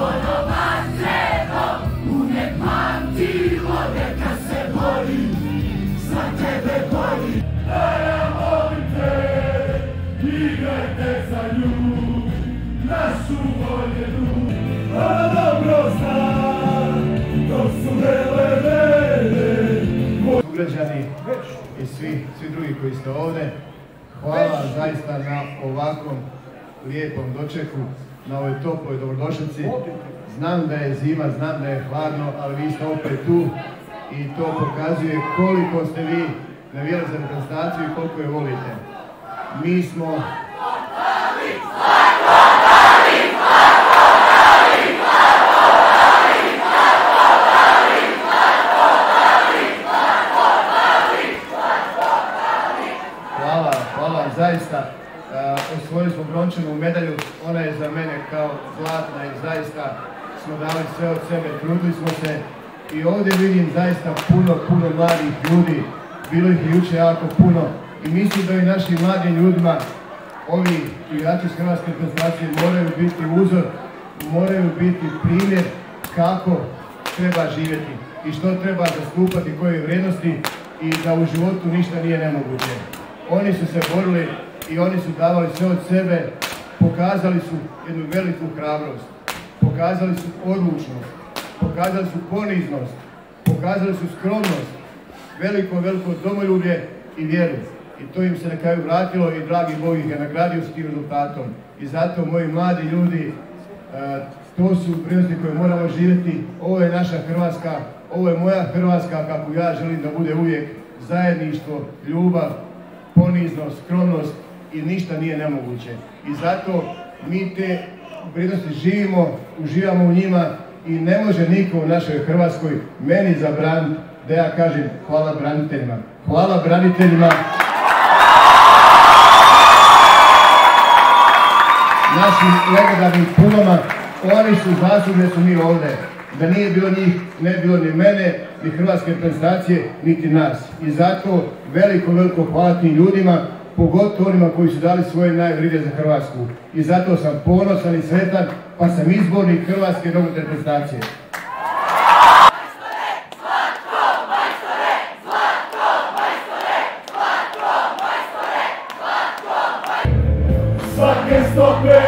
Sugrađani i svi drugi koji ste ovdje, hvala zaista na ovakvom lijepom dočeku, na ovoj toploj dobrodošlici. Znam da je zima, znam da je hladno, ali vi ste opet tu i to pokazuje koliko ste vi navijali za reprezentaciju i koliko je volite. Mi smo... Hvala, zaista. Osvojili smo brončanu medalju, ona je za mene kao zlatna i zaista smo dali sve od sebe, trudili smo se i ovdje vidim zaista puno mladih ljudi, bilo ih je jučer jako puno i mislim da i našim mladim ljudima ovi igrači s Hrvatske reprezentacije moraju biti uzor, moraju biti primjer kako treba živjeti i što treba zastupati, koje vrijednosti i da u životu ništa nije nemoguće. Oni su se borili i oni su davali sve od sebe, pokazali su jednu veliku hrabrost, pokazali su odlučnost, pokazali su poniznost, pokazali su skromnost, veliko domoljublje i vjeru. I to im se na kraju vratilo i dragi Bog ih je nagradio s tim rezultatom. I zato, moji mladi ljudi, to su vrijednosti koje moramo živjeti. Ovo je naša Hrvatska, ovo je moja Hrvatska kako ja želim da bude uvijek zajedništvo, ljubav, poniznost, skromnost i ništa nije nemoguće. I zato mi te vrijednosti živimo, uživamo u njima i ne može niko u našoj Hrvatskoj meni zabraniti da ja kažem hvala braniteljima. Hvala braniteljima. Našim legendarnim punama, oni su zaslužni da su mi ovdje. Da nije bilo njih, ne bi bilo ni mene, ni Hrvatske reprezentacije, niti nas. I zato veliko hvala tim ljudima, pogotovo onima koji su dali svoje najvrijednije za Hrvatsku. I zato sam ponosan i sretan, pa sam izbornik Hrvatske nogometne reprezentacije. Svake stope